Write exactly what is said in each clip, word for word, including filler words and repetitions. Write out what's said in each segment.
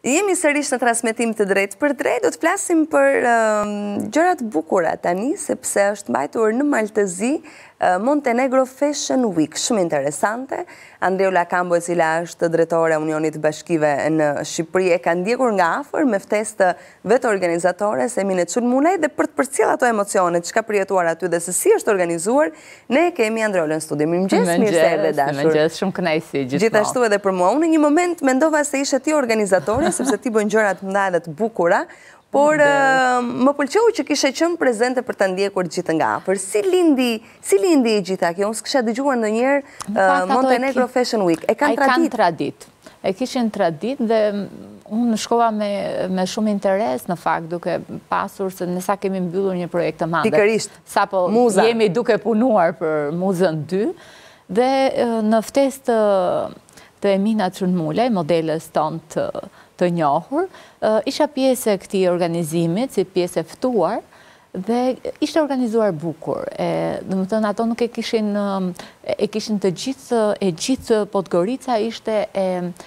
Jemi sërish në transmetim të drejtë për drejtë, do të flasim për um, gjërat bukura tani, sepse është mbajtur në Maltëzi uh, Montenegro Fashion Week, shumë interesante. Andreola Kambo, e cila është drejtore e Unionit të Bashkive në Shqipëri, e ka ndjekur nga afër me ftesë vetë organizatores Emine Çulmunaj, dhe për të përcjell ato emocione që ka përjetuar aty dhe se si është organizuar, ne kemi Andreolën në studio. Mirëmëngjes, mirë se erdhe dashur. Mirëmëngjes, shumë kënaqësi gjithmonë. Gjithashtu edhe për mua. Unë në një moment mendova se ishe ti organizatore, sepse ti bën gjëra të mëdha dhe të bukura, por uh, më pëlqeu që kishe qenë prezente për ta ndjekur gjithë nga afër. Si lindi, si lindi e gjitha kjo? Unë s'kisha dëgjuar ndonjëherë uh, Montenegro Fashion Week. E kanë tradit? E kanë tradit. E kishin tradit dhe unë shkova me, me shumë interes në fakt, duke pasur se nësa kemi mbyllur një projekt të madhe. Pikërisht. Sa po Muza. Jemi duke punuar për Muzën dy, dhe në ftesë të, të Emina Çulmunaj, modeles tonë të, të njohur, isha pjesë e këtij organizimit, si pjesë e ftuar, dhe ishte organizuar bukur. Dhe më thënë, ato nuk e kishin, e kishin të gjithë, e gjithë Podgorica ishte e,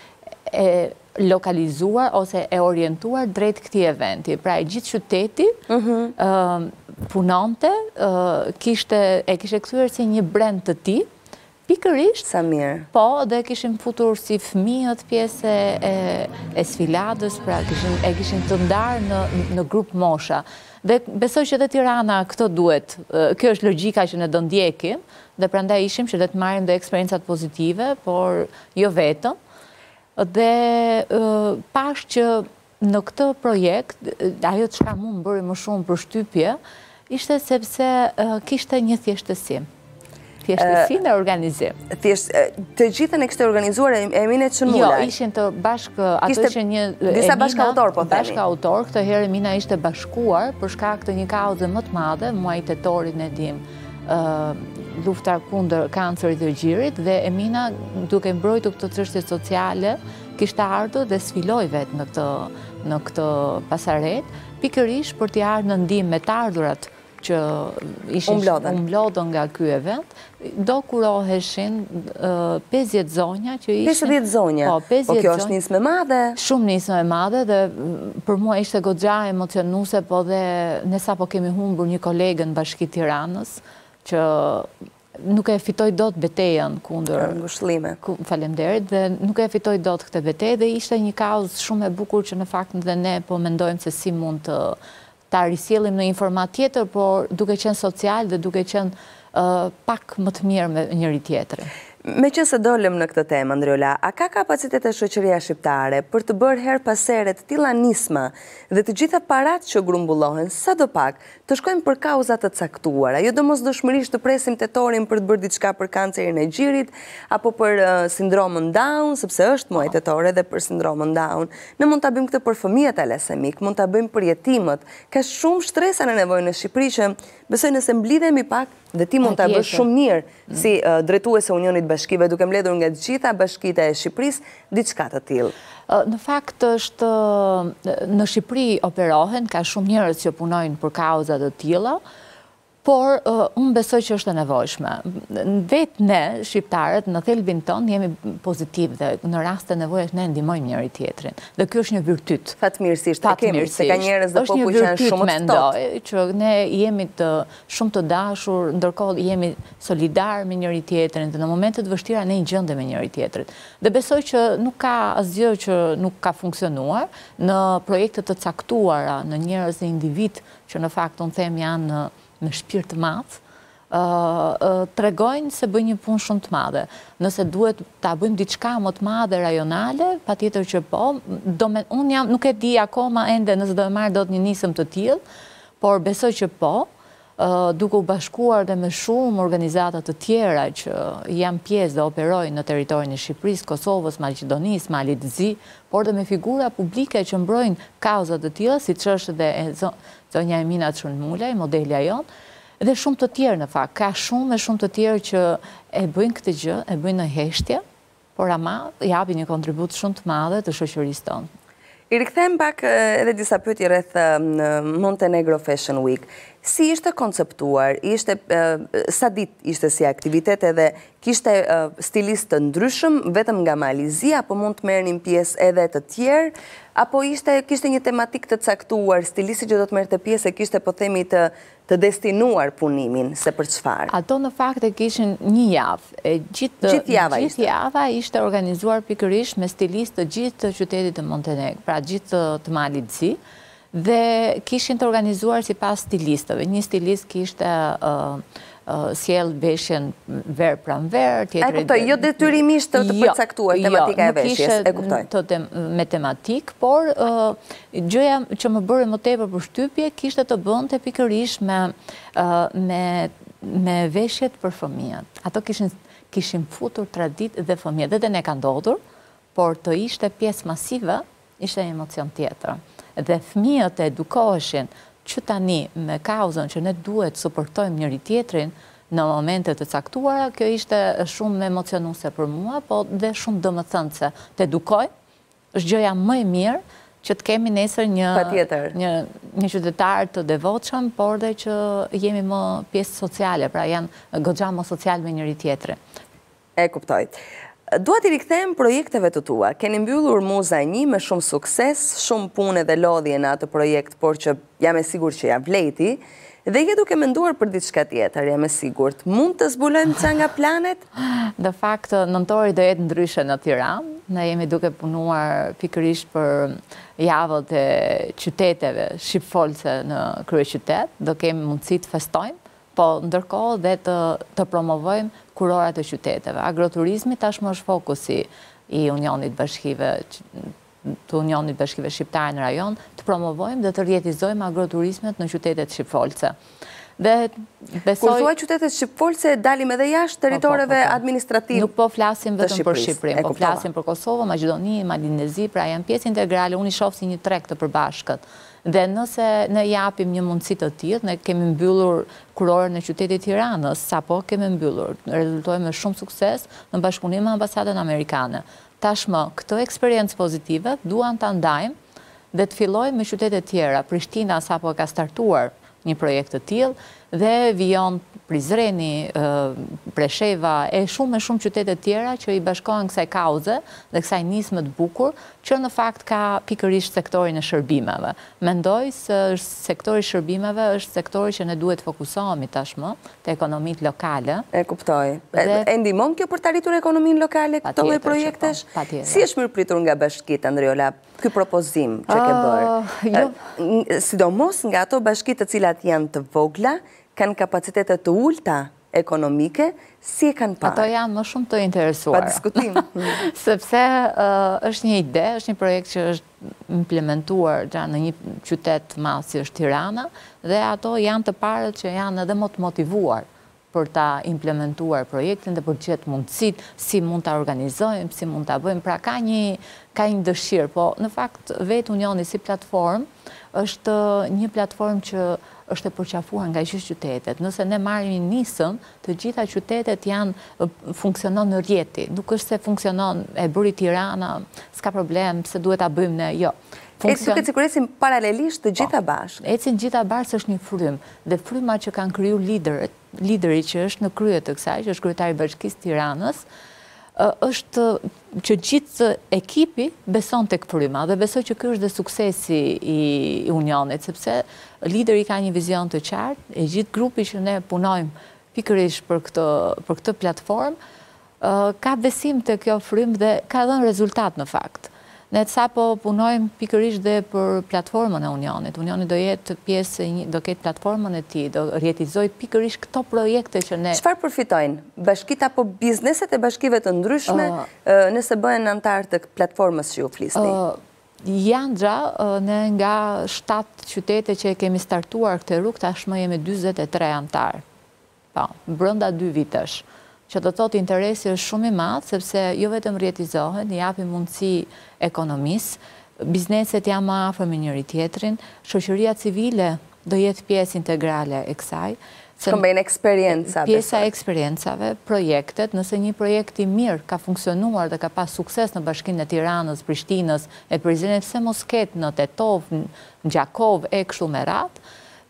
e lokalizuar ose e orientuar drejt këtij eventi. Pra e gjithë qyteti uh-huh. uh, punonte, uh, kishte, e kishte kthyer si një brand të tij. Pikërisht, sa mirë. Po, dhe kishim futur si fëmijët pjesë e, e sfiladës, pra kishin, e kishin të ndarë në, në grup mosha. Dhe besoj që dhe Tirana këto duhet, kjo është logjika që ne do ndjekim, dhe prandaj ishim që dhe të marrim dhe eksperiencat pozitive, por jo vetëm. Dhe pash që në këtë projekt, ajo që ka mu më bëri më shumë për shtypje, ishte sepse kishte një thjeshtësi. Thjeshtësi në organizim. Të gjithën e kështë organizuar Emine Çulmunaj? Jo, ishin të bashkë, ato ishin një... Disa bashkëautor, po themi? Bashkëautor, këtë herë Emina ishte bashkuar për shkak të një kauze më të madhe, muaj tetorin e dim, luftar kundër kancerit të gjirit, dhe Emina, duke mbrojtur këtë çështje sociale, kishte ardhur dhe sfiloi vetë në këtë, në këtë pasaret, pikërisht për t'i ardhur në ndihmë me të ardhurat që ishin umblodhën nga ky event, do kuroheshin uh, pesëdhjetë zonja që ishin... pesëdhjetë zonja? Po, pesëdhjetë po kjo është nismë e madhe? Shumë nismë e madhe, dhe për mua ishte goxha emocionuese, po dhe ne sapo kemi humbur një kolegë në Bashki Tiranës, që nuk e fitoi dot betejën kundër ngushëllime. Faleminderit, dhe nuk e fitoi dot këtë betejë, dhe ishte një kauzë shumë e bukur që në fakt dhe ne po mendojmë se si mund të ta risjellim në një format tjetër, por duke qenë social dhe duke qenë uh, pak më të mirë me njëri tjetrin. Me që se dolem në këtë temë, Andreola, a ka kapacitet e shoqëria shqiptare për të bërë her pasere të tilla nisma dhe të gjitha parat që grumbullohen, sa do pak, të shkojnë për kauzat të caktuara, jo domosdoshmërisht të presim tetorin për të bërë diçka për kancerin e gjirit, apo për uh, sindromën Down, sepse është muaj tetore dhe për sindromën Down. Ne mund ta bëjmë këtë për fëmijët talasemik, mund ta bëjmë për jetimët. Ka shumë shtresa në nevojë në Shqipëri që besoj nëse mblidhemi pak dhe ti mund ta bësh shumë mirë si uh, drejtuese e Unionit Bashkive, duke mbledhur nga të gjitha bashkitë e Shqipërisë diçka të tillë. Në fakt është, në Shqipëri operohen, ka shumë njerëz që punojnë për kauza të tilla, por uh, unë besoj që është e nevojshme. Vetë ne, shqiptarët, në thelbin tonë, jemi pozitiv dhe në rast të nevojës ne ndihmojmë njëri tjetrin. Dhe kjo është një virtyt. Fatmirësisht, e kemi, se ka njerëz dhe popull që janë shumë të ftohtë. Që ne jemi të shumë të dashur, ndërkohë jemi solidar me njëri tjetrin, dhe në momentet vështira ne i gjendem me njëri tjetrin. Dhe besoj që nuk ka asgjë që nuk ka funksionuar në projekte të caktuara, në njerëz dhe individ që në fakt unë them janë me shpirt të madh, uh, uh, tregojnë se bëjnë një punë shumë të madhe. Nëse duhet ta bëjmë diçka më të madhe rajonale, patjetër që po. Do me, unë jam, nuk e di akoma ende nëse do të marr dot një nisëm të tillë, por besoj që po, uh, duke u bashkuar dhe me shumë organizata të tjera që janë pjesë dhe operojnë në territorin e Shqipërisë, Kosovës, Maqedonisë, Malit të Zi, por dhe me figura publike që mbrojnë kauza të tilla, siç është dhe zonja Emina Çulmunaj, modelja jonë, dhe shumë të tjerë në fakt. Ka shumë e shumë të tjerë që e bëjnë këtë gjë, e bëjnë në heshtje, por ama japin një kontribut shumë të madhe të shoqërisë tonë. I rikthem pak edhe disa pyetje rreth Montenegro Fashion Week. si ishte konceptuar, ishte, sa dit ishte si aktivitet edhe kishte stilist të ndryshëm, vetëm nga Malizia, apo mund të merrnin pjesë edhe të tjerë, apo ishte, kishte një tematik të caktuar, stilisti që do të merrte pjesë e kishte, po themi, të, të destinuar punimin, se për çfarë? Ato në fakt e kishin një javë. Gjithë, gjithë java gjithë ishte? java ishte organizuar pikërisht me stilistë të gjithë të qytetit të Montenegro, pra gjithë të, të Malizi, dhe kishin të organizuar si pas stilistëve. Një stilist kishte uh, uh, sjell veshjen ver pran ver, tjetri... E kuptoj, jo detyrimisht të, të përcaktuar jo, tematika e veshjes, e kuptoj. Jo, tem, me tematik, por uh, gjëja që më bëri më tepër përshtypje kishte të bënte pikërisht me, uh, me, me veshjet për fëmijët. Ato kishin, kishin futur tradit dhe fëmijët, dhe dhe ne ka ndodhur, por të ishte pjesë masive, ishte një emocion tjetër. Dhe fëmijët e edukoheshin që tani me kauzën që ne duhet suportojmë njëri tjetrin në momente të caktuara, kjo ishte shumë emocionuese për mua, po dhe shumë domethënëse. Të edukoj, është gjëja më e mirë që të kemi nesër një, një, një qytetar të devotshëm, por dhe që jemi më pjesë sociale, pra janë goxha më social me njëri tjetrin. E kuptoj. Dua t'i rikthehem projekteve të tua. Keni mbyllur Muza një me shumë sukses, shumë punë dhe lodhje në atë projekt, por që jam e sigur që ja vleti, dhe je duke menduar për diçka tjetër, jam e sigurt. Mund të zbulojmë ca nga planet? Në fakt, nëntori do jetë ndryshe në Tiranë. Ne jemi duke punuar pikërisht për javët e qyteteve shqipfolse në kryeqytet. Do kemi mundësi të festojmë, po ndërkohë dhe të, të promovojmë kurorat e qyteteve. Agroturizmi tashmë është fokusi i Unionit Bashkive, të Unionit Bashkive Shqiptare në rajon, të promovojmë dhe të rjetizojmë agroturizmet në qytetet shqipfolse. Dhe besoj... Kur thua qytetet shqipfolse, dalim edhe jashtë territoreve po, po, po. administrativ. Nuk po flasim vetëm për Shqipërinë, po flasim për Kosovë, Maqedoni, Malinezi, pra janë pjesë integrale, unë i shoh si një treg të përbashkët. Dhe nëse ne japim një mundësi të tillë, ne kemi mbyllur kurorën e qytetit Tiranës, sapo kemi mbyllur, rezultojmë me shumë sukses në bashkëpunim me ambasadën amerikane. Tashmë, këto eksperiencë pozitive duan ta ndajmë dhe të fillojmë me qytetet tjera. Prishtina sapo ka startuar një projekt të tillë dhe vijon Prizreni, Presheva e shumë e shumë qytetet tjera që i bashkohen kësaj kauze dhe kësaj nisme të bukur, që në fakt ka pikërisht sektorin e shërbimeve. Mendoj se sektori i shërbimeve është sektori që ne duhet fokusohemi tashmë te ekonomitë lokale. E kuptoj. Dhe, e ndihmon kjo për të arritur ekonominë lokale këto lloj projektesh? Si është mirëpritur nga bashkitë, Andriola, ky propozim që ke bërë? Uh, jo. Sidomos nga ato bashkitë të cilat janë të vogla, kanë kapacitetet të ulta ekonomike, si e kanë parë? Ato janë më shumë të interesuara. Pa diskutim. Sepse uh, është një ide, është një projekt që është implementuar në një qytet madh si është Tirana, dhe ato janë të parët që janë edhe më të motivuar për ta implementuar projektin dhe për të gjetë mundësit, si mund ta organizojmë, si mund ta bëjmë. Pra ka një, ka një dëshirë, po në fakt vetë Unioni si platformë është një platformë që është e përqafuar nga gjithë qytetet. Nëse ne marrim nisëm, të gjitha qytetet janë funksionon në rjeti. Nuk është se funksionon e bëri Tirana, s'ka problem, se duhet ta bëjmë ne, jo. Funksion... E duket sikur ecin paralelisht të gjitha bashkë. Ecin gjitha bashkë është një frym, dhe fryma që kanë kriju liderët, lideri që është në krye të kësaj, që është kryetari i Bashkisë Tiranës, është që gjithë ekipi beson tek fryma dhe besoj që ky është dhe suksesi i Unionit, sepse lideri ka një vizion të qartë, e gjithë grupi që ne punojmë pikërisht për këtë për këtë platformë ka besim te kjo frymë dhe ka dhënë rezultat në fakt. Ne sapo punojmë pikërisht dhe për platformën e Unionit. Unioni do jetë pjesë, do ketë platformën e tij, do rjetizoj pikërisht këto projekte që ne... Çfarë përfitojnë? Bashkitë apo bizneset e bashkive të ndryshme uh, nëse bëhen antar të platformës që ju flisni? Uh, janë gja, uh, ne nga shtatë qytete që kemi startuar këtë rrugë, tashmë jemi dyzet e tre antar. Po, brenda dy vitesh. Që do të thotë interesi është shumë i madh, sepse jo vetëm rjetizohen, japin mundësi ekonomisë, bizneset janë më afër me njëri tjetrin, shoqëria civile do jetë pjesë integrale e kësaj. Kombajnë eksperjenca. Pjesa e eksperiencave, projektet, nëse një projekt i mirë ka funksionuar dhe ka pas sukses në Bashkinë e Tiranës, Prishtinës, e Prizrenit, pse mos ketë në Tetov, në Gjakov e kështu me radhë,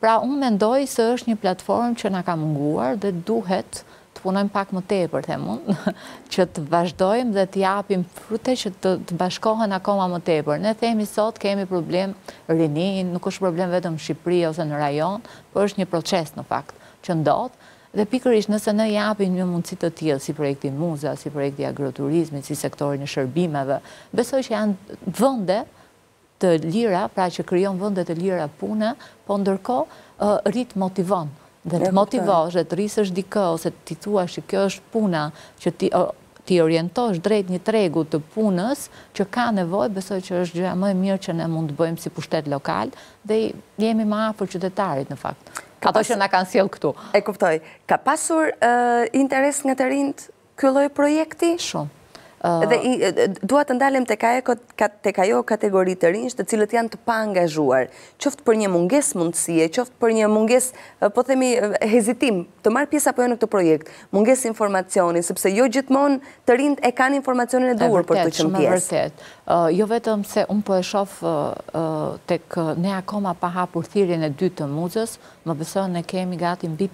Pra, unë mendoj se është një platformë që na ka munguar dhe duhet të punojmë pak më tepër, them unë, që të vazhdojmë dhe të japim frute që të, të bashkohen akoma më tepër. Ne themi sot kemi problem rini, nuk është problem vetëm në Shqipëri ose në rajon, por është një proces në fakt që ndodh. Dhe pikërisht nëse ne japim një mundësi të tillë si projekti Muza, si projekti agroturizmit, si sektorin e shërbimeve, besoj që janë vende të lira, pra që krijon vende të lira pune, po ndërkohë rrit motivon. Dhe të motivosh dhe të rrisësh dikë ose ti thuash që kjo është puna që ti ti orientosh drejt një tregu të punës që ka nevojë, besoj që është gjëja më e mirë që ne mund të bëjmë si pushtet lokal dhe jemi më afër qytetarit në fakt. Ato që na kanë sjell këtu. E kuptoj. Ka pasur interes nga të rinjt ky lloj projekti? Shumë. Dhe dua të ndalem tek ajo tek ajo kategori të rinj të cilët janë të paangazhuar, qoftë për një mungesë mundësie, qoftë për një mungesë, po themi, hezitim të marrë pjesë apo jo në këtë projekt, mungesë informacioni, sepse jo gjithmonë të rinjt e kanë informacionin e duhur për të qenë pjesë. Vërtet. Jo vetëm se unë po e shoh tek ne akoma pa hapur thirrjen e dytë të Muzës, më besoj ne kemi gati mbi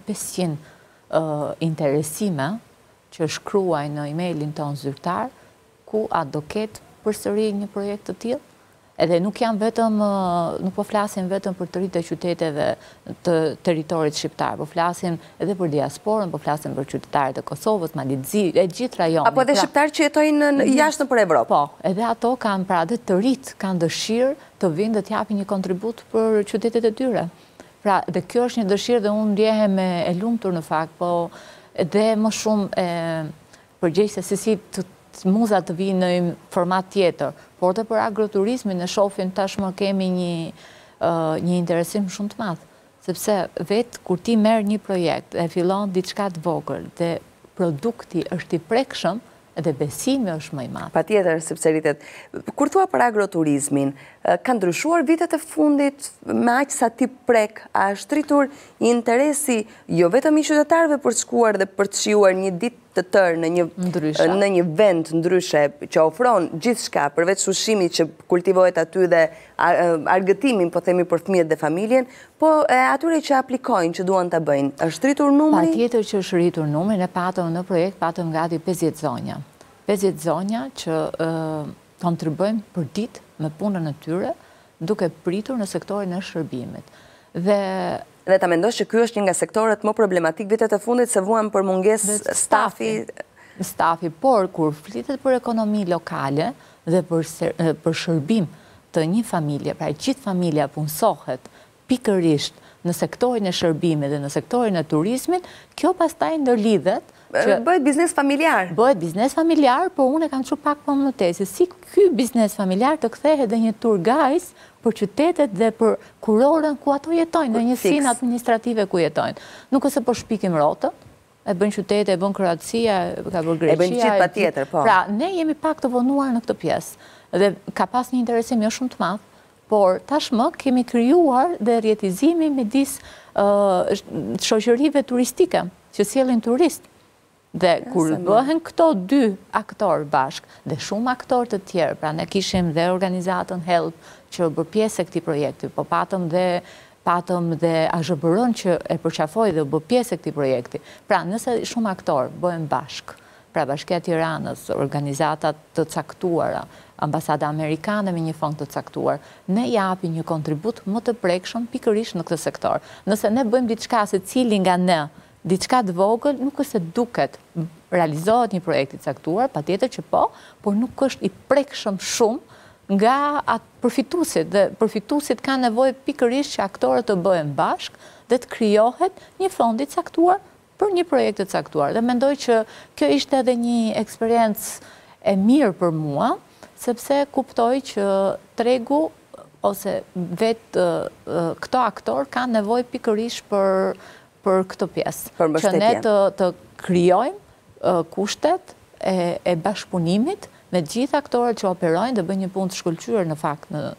pesëqind interesime që shkruaj në emailin ton zyrtar, ku a do ketë përsëri një projekt të tillë. Edhe nuk janë vetëm, nuk po flasim vetëm për të rritë e qyteteve të teritorit shqiptar, po flasim edhe për diasporën, po flasim për qytetarët e Kosovës, Malizi, e gjithë rajonit. Apo edhe shqiptarë që jetojnë jashtë nëpër Evropë. Po, edhe ato kanë, pra edhe të rritë kanë dëshirë të vinë dhe të japin një kontribut për qytetet e tyre. Pra, dhe kjo është një dëshirë dhe unë ndjehem e lumtur në fakt, po dhe më shumë e përgjegjëse se si të Muza të vinë në format tjetër, por dhe për agroturizmin e shofin tashmë kemi një, uh, një interesim shumë të madh, sepse vetë kur ti merr një projekt e fillon diçka të vogël dhe produkti është i prekshëm, edhe besimi është më i madh. Patjetër, sepse rritet. Kur thua për agroturizmin, ka ndryshuar vitet e fundit me aq sa ti prek, a është rritur interesi jo vetëm i qytetarëve për të shkuar dhe për të shijuar një ditë të tërë në një në një vend ndryshe që ofron gjithçka përveç ushqimit që kultivohet aty dhe argëtimin, po themi, për fëmijët dhe familjen, po atyre që aplikojnë, që duan ta bëjnë, është rritur numri? Patjetër që është rritur numri, ne patëm në projekt patëm gati pesëdhjetë zonja. pesëdhjetë zonja që kontribojnë për ditë me punën e tyre, duke pritur në sektorin e shërbimit. Dhe Dhe ta mendosh që ky është një nga sektorët më problematik vitet e fundit se vuan për mungesë stafi. Stafi, por kur flitet për ekonomi lokale dhe për, për shërbim të një familje, pra gjithë familja punësohet pikërisht në sektorin e shërbimit dhe në sektorin e turizmit, kjo pastaj ndërlidhet. Bëhet biznes familjar. Bëhet biznes familjar, por unë e kam çu pak po më tej se si ky biznes familjar të kthehet dhe një tour guide për qytetet dhe për kurorën ku ato jetojnë, në një sinë administrative ku jetojnë. Nuk është se po shpikim rrotën, e bën qytete, e bën Kroacia, ka bërë Greqia. E bën gjithë patjetër, po. Pra, ne jemi pak të vonuar në këtë pjesë dhe ka pas një interesim jo shumë të madh, por tashmë kemi krijuar dhe rjetizimi midis uh, shoqërive turistike që sjellin turist. Dhe kur bëhen këto dy aktorë bashk dhe shumë aktorë të tjerë, pra ne kishim dhe organizatën Help që bërë pjesë e këtij projekti, po patëm dhe patëm dhe A Z B R-n që e përqafoi dhe bërë pjesë e këtij projekti. Pra nëse shumë aktorë bëhen bashk, pra Bashkia e Tiranës, organizatat të caktuara, Ambasada Amerikane me një fond të caktuar, ne japim një kontribut më të prekshëm pikërisht në këtë sektor. Nëse ne bëjmë diçka se cili nga ne diçka të vogël, nuk është se duket realizohet një projekt i caktuar, patjetër që po, por nuk është i prekshëm shumë nga atë përfituesit, dhe përfituesit kanë nevojë pikërisht që aktorët të bëhen bashk dhe të krijohet një fond i caktuar për një projekt të caktuar. Dhe mendoj që kjo ishte edhe një eksperiencë e mirë për mua, sepse kuptoj që tregu ose vetë këto aktor kanë nevojë pikërisht për për këtë pjesë, që ne të, të krijojmë uh, kushtet e, e bashkëpunimit me gjithë aktorët që operojnë dhe bëjnë një punë të shkëlqyer në fakt në,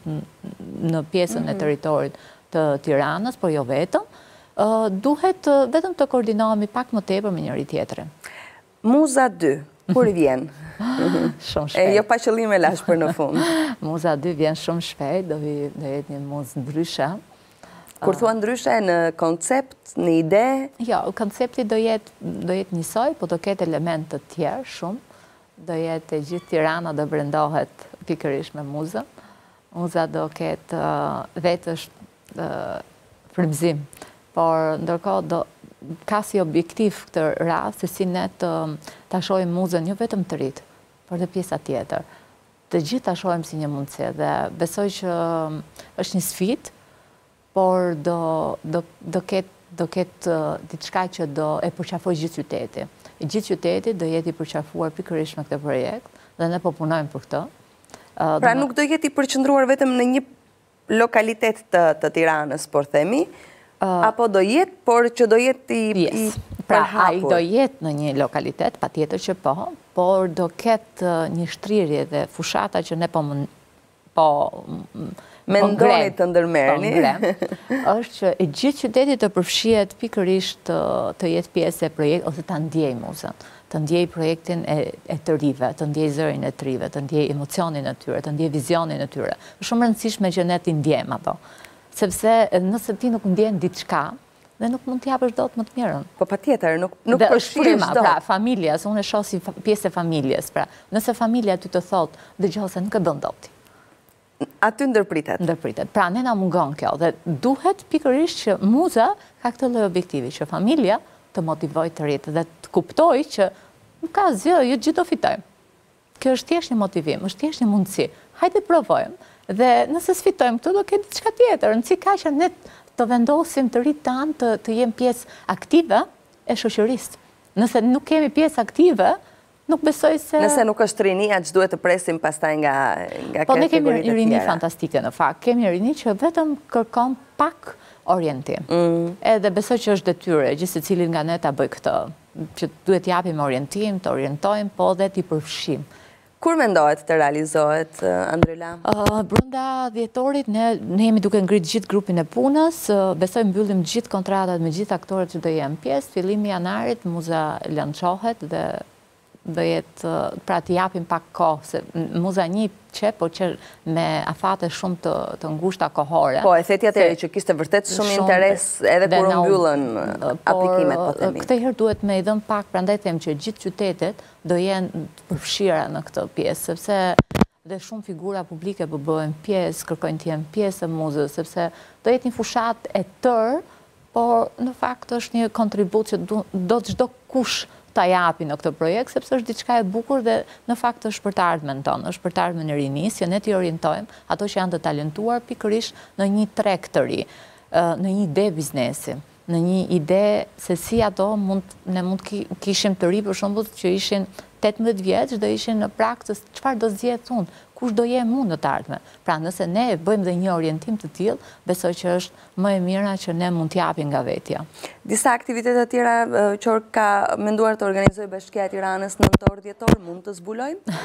në pjesën mm-hmm. e territorit të Tiranës, por jo vetëm, uh, duhet uh, vetëm të koordinohemi pak më tepër me njëri tjetrin. Muza dy, kur i vjen? Shumë shpejt. E jo pa qëllim e lash për në fund. Muza dy vjen shumë shpejt, do vi do jetë një muzë ndryshe. Kur thua ndryshe, në koncept, në ide? Jo, koncepti do jetë, do jetë njësoj, po do ketë element të tjerë shumë. Do jetë e gjithë Tirana do brendohet pikërisht me muzën. Muza do ketë uh, vetësh uh, frymëzim, por ndërkohë do ka si objektiv këtë rast se si ne të ta shohim muzën jo vetëm të rit, por dhe pjesa tjetër. Të gjithë ta shohim si një mundësi dhe besoj që është një sfidë, por do do do ketë do ketë uh, diçka që do e përqafoj gjithë qyteti. I gjithë qyteti do jetë i përqafuar pikërisht me këtë projekt dhe ne po punojmë për këtë. Uh, pra nuk do jetë i përqendruar vetëm në një lokalitet të, të Tiranës, por themi, uh, apo do jetë, por që do jetë i, yes. i pra, përhapur. Ai do jetë në një lokalitet, patjetër që po, por do ketë një shtrirje dhe fushata që ne po më po mendoni të ndërmerrni. Është që e gjithë qyteti të përfshihet pikërisht të, të jetë pjesë e projekt ose ta ndjej muzën, të ndjej projektin e, e të rive, të ndjej zërin e të rive, të ndjej emocionin e tyre, të ndjej vizionin e tyre. Është shumë rëndësishme që ne t'i ndjejmë ato, sepse nëse ti nuk ndjen diçka, dhe nuk mund t'japësh dot më të mirën. Po patjetër, nuk nuk përfshihesh dot. Pra, familja, se unë e shoh si pjesë e familjes, pra, nëse familja ty të thotë, dëgjoj se nuk e bën dot. Aty ndërpritet. Ndërpritet. Pra, ne na mungon kjo dhe duhet pikërisht që muza ka këtë lloj objektivi, që familja të motivojë të rritë dhe të kuptojë që nuk ka asgjë, ju gjithë do fitojmë. Kjo është thjesht një motivim, është thjesht një mundësi. Hajde provojmë dhe nëse sfitojmë këtë do ketë diçka tjetër. Rëndësi ka që ne të vendosim të rritë tanë të, të jem pjesë aktive e shoqërisë. Nëse nuk kemi pjesë aktive, nuk besoj se... Nëse nuk është rinia, që duhet të presim pastaj nga, nga po, kategoritë e tjera. Po ne kemi rini fantastike në fakt. Kemi rini që vetëm kërkon pak orientim. Mm. Edhe besoj që është detyre, gjithë se cilin nga ne ta bëj këtë, që duhet japim orientim, të orientojmë, po dhe t'i përfshim. Kur mendohet të realizohet, Andrela? Uh, brenda dhjetorit, ne, ne jemi duke ngritë gjithë grupin e punës, uh, besoj mbyllim gjithë kontratat me gjithë aktorët që do jenë pjesë, fillimi janarit, muza lançohet dhe do jetë, pra t'i japim pak kohë, se muza një që, po që me afate shumë të, të ngushta kohore. Po, e theti atëri që kishte vërtet shumë, shumë interes edhe kur u mbyllën aplikimet, po themi. Këtë herë duhet me i dhënë pak, prandaj them që gjithë qytetet do jenë përfshira në këtë pjesë, sepse dhe shumë figura publike po bëhen pjesë, kërkojnë të jenë pjesë e muzës, sepse do jetë një fushat e tërë, por në fakt është një kontribut që do, do të çdo kush ta japi në këtë projekt, sepse është diçka e bukur dhe në fakt është për të ardhmen tonë, është për të ardhmen e rinisë, që ne t'i orientojmë ato që janë të talentuar pikërisht në një treg të ri, në një ide biznesi, në një ide se si ato mund, ne mund kishim të ri, për shembull që ishin tetëmbëdhjetë vjeç, do ishin në praktës, çfarë do zgjedh unë, kush do jem unë në të ardhmen. Pra nëse ne bëjmë dhe një orientim të tillë, besoj që është më e mira që ne mund t'japim nga vetja. Disa aktivitete të tjera që ka menduar të organizojë Bashkia e Tiranës nëntor dhjetor, mund të zbulojmë?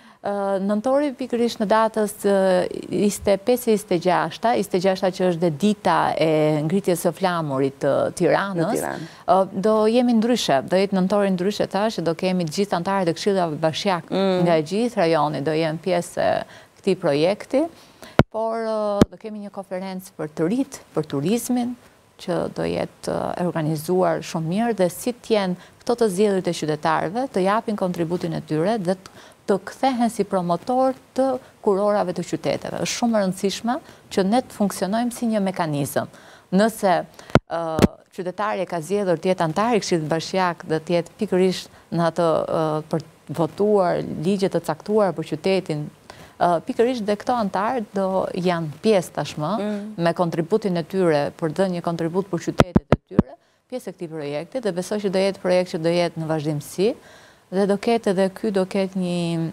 Nëntori pikërisht në datës njëzet e pesë njëzet e gjashta, njëzet e gjashta që është dhe dita e ngritjes së flamurit të Tiranës, do jemi ndryshe, do jetë nëntori ndryshe tash, do kemi të gjithë antarët e këshillave bashkiak nga gjithë rajoni, do jenë pjesë e këtij projekti, por do kemi një konferencë për të rit, për turizmin, që do jetë organizuar shumë mirë dhe si t'jenë këto të zgjedhjet e qytetarëve të japin kontributin e tyre dhe të kthehen si promotor të kurorave të qyteteve. Është shumë e rëndësishme që ne të funksionojmë si një mekanizëm. Nëse uh, qytetari ka zgjedhur të jetë antar i Këshillit Bashkiak dhe të jetë pikërisht në atë uh, për votuar ligje të caktuar për qytetin, uh, pikërisht dhe këto antarë do janë pjesë tashmë mm. me kontributin e tyre për dhënë një kontribut për qytetet e tyre, pjesë e këtij projekti dhe besoj që do jetë projekt që do jetë në vazhdimsi. Dhe do ketë edhe ky do ketë një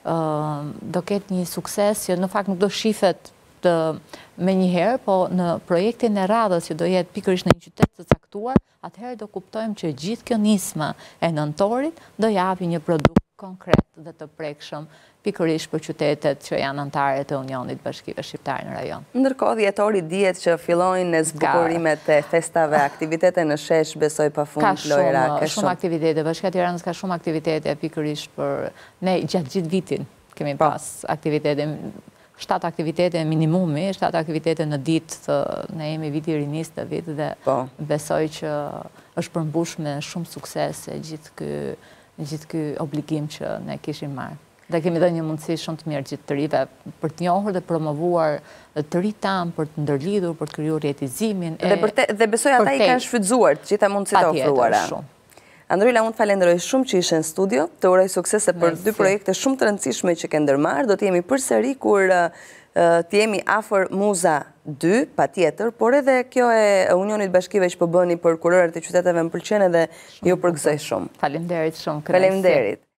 uh, do ketë një sukses që në fakt nuk do shifet të me njëherë, po në projektin e radhës që do jetë pikërisht në një qytet të caktuar, atëherë do kuptojmë që gjithë kjo nisma e nëntorit do japi një produkt konkret dhe të prekshëm pikërisht për qytetet që janë anëtare të Unionit Bashkive Shqiptare në rajon. Ndërkohë dhjetori dihet që fillojnë në zbukurimet e festave, aktivitete në shesh, besoj pafund lojra. Ka shumë, shumë aktivitete, Bashkia e Tiranës ka shumë aktivitete pikërisht për ne gjatë gjithë vitin kemi pas aktivitete. shtatë aktivitete minimumi, shtatë aktivitete në ditë, ne jemi viti i rinisë të vitë dhe besoj që është përmbush me shumë suksese gjithë ky gjithë ky obligim që ne kishim marrë. Dhe kemi dhe një mundësi shumë të mirë gjithë të rive për të njohur dhe promovuar të ri tanë, për të ndërlidhur, për të krijuar rjetizimin. Dhe besoj ata i kanë shfrytzuar të gjitha mundësitë e ofruara. Androila, unë të falenderoj shumë që ishe në studio, të uroj suksese për dy projekte shumë të rëndësishme që ke ndërmarrë, do të jemi përsëri kur të jemi afër Muza dy, pa tjetër, por edhe kjo e Unionit Bashkive që po bëni për kurorët e qyteteve më pëlqen edhe ju përgëzoj shumë. Faleminderit shumë. Faleminderit.